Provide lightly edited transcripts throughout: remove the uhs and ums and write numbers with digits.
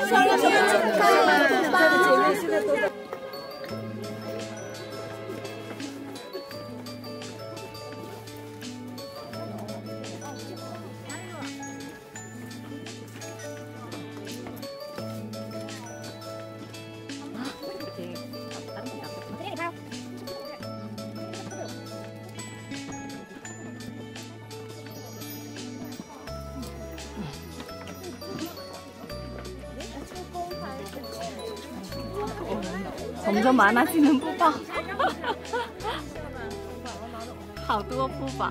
점점 많아지는 푸바. 好多푸바.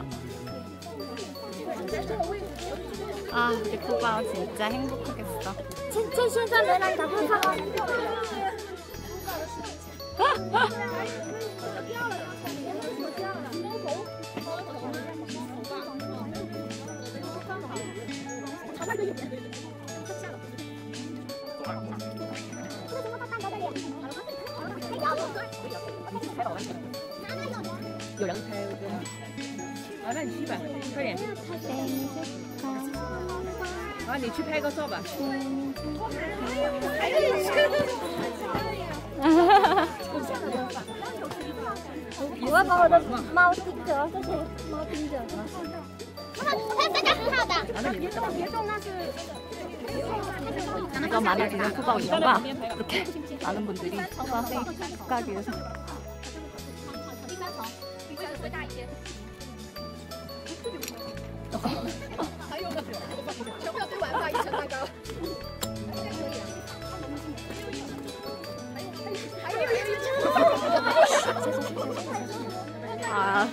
아, 우리 푸바 진짜 행복하겠어. 진짜现在没来打푸바. 有人拍对吗？啊，那你去吧，快点。啊，你去拍个照吧。 我要把我的猫盯着，这是猫盯着。这个很好的。别动，那是。 점점 많아지는 푸바 운동과 이렇게 많은 분들이 푸바 가기 위해서 아.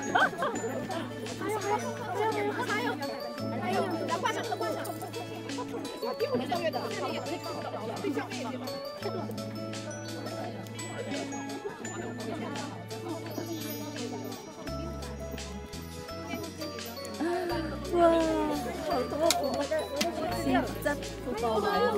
와, 진짜 부러워요.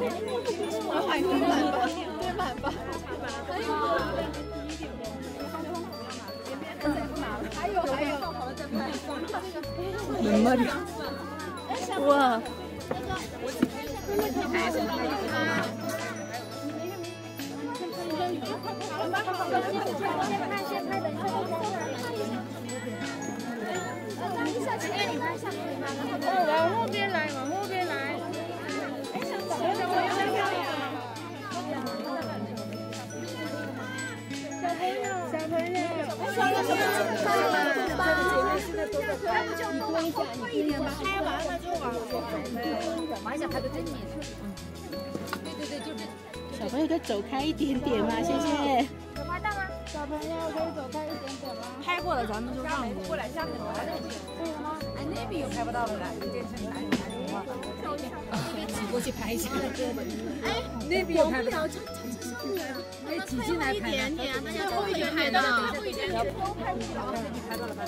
몇 마리야? 우와. 往后边来，往后边来。小朋友，拍完了就往往下拍个正面。对，就这。 小朋友可以走开一点点嘛，谢谢。 有拍到吗？小朋友可以走开一点点吗？ 拍过了，咱们就让过来。 可以了吗？ 哎，那边有拍不到的了，你变成男的话，挤过去拍一下。哎，那边有拍不到。可以挤进来拍。一点点，大家都已经拍到了。拍到了，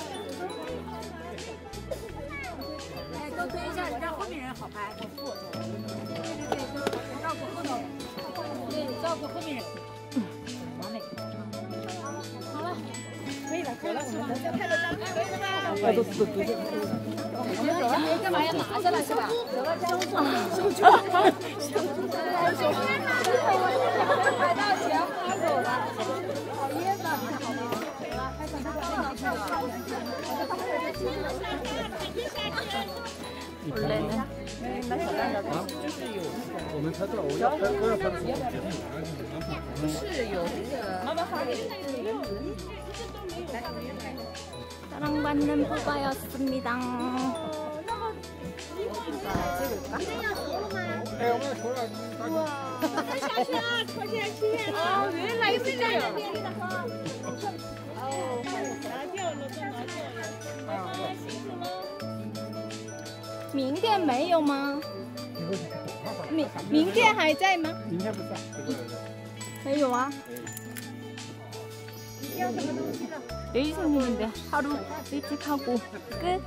哎，都推一下，让后面人好拍。对，照顾后面人。对，照顾后面人。完美。好了，可以了，可以了，我们拍了张，可以了吗？我们走了。你干嘛要拿着了是吧？走了，收住，收住，收住。拍到钱花走了，好噎的，好吗？好了，拍上这个。 원래는 就是有我们拍照，我要拍的时候是有这个。 사랑받는 푸바였습니다. 아, 왜 라이브냐? 明天没有吗？明天还在吗？ 明天不在， 没有啊。 내일 생일인데 하루 일찍 하고 끝.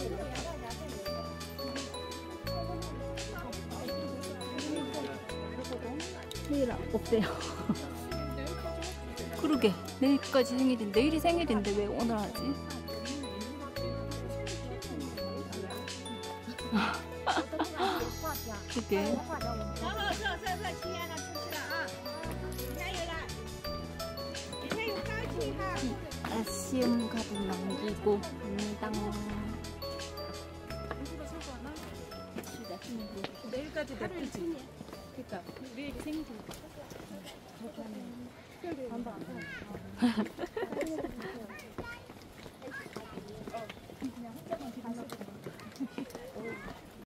내일 없대요. 그러게 내일까지 생일인데 내일이 생일인데 왜 오늘 하지? 그게 시험 가득 남기고 갑니다. 내일까지 냅두지. 그러니까 우리에게 생일.